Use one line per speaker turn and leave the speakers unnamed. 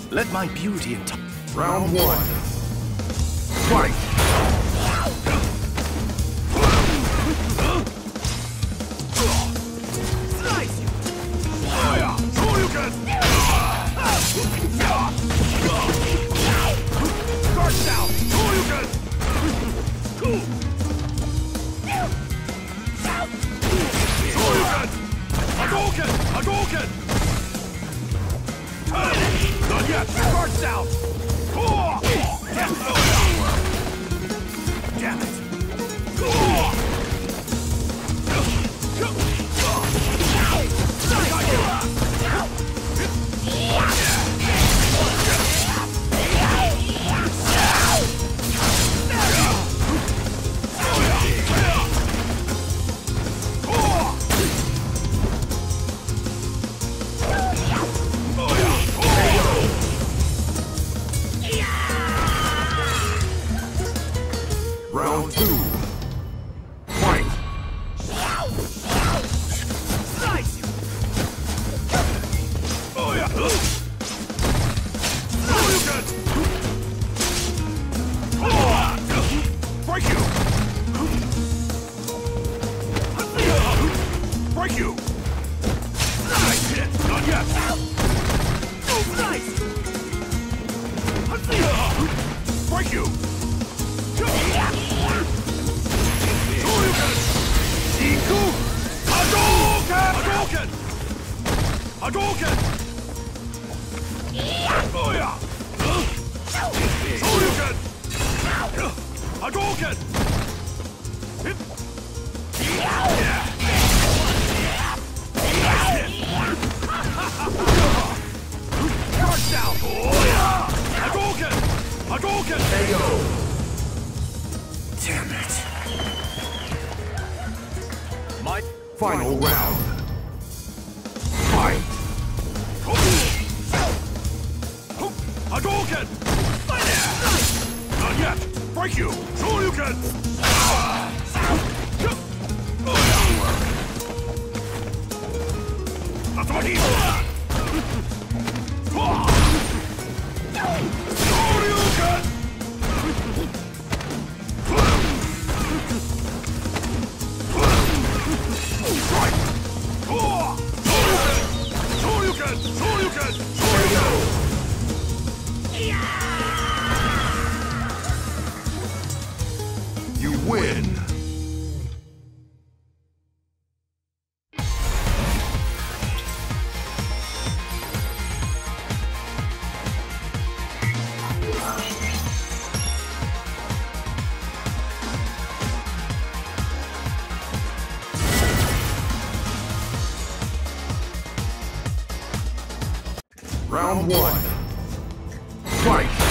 Let my beauty and
Round one. Fight!
slice you!
Guard down! Hadouken! Hadouken! Not yet! Guard down! Damn it! Round two. Fight!
slice you!
Oh yeah! Break you! Break you! Nice hit! Not yet!
slice!
Break you! Iku! Hadouken! Hadouken! Hadouken! Oh yeah! Hadouken! Hadouken! Guard down! Oh yeah! Hadouken! Hadouken! KO!
Damn it! My
Final round. Fight! Hadouken! Not yet! Break you! Shoryuken! That's what he's Shoryuken! Strike! Shoryuken! Shoryuken! Shoryuken! You win! Round one. Fight!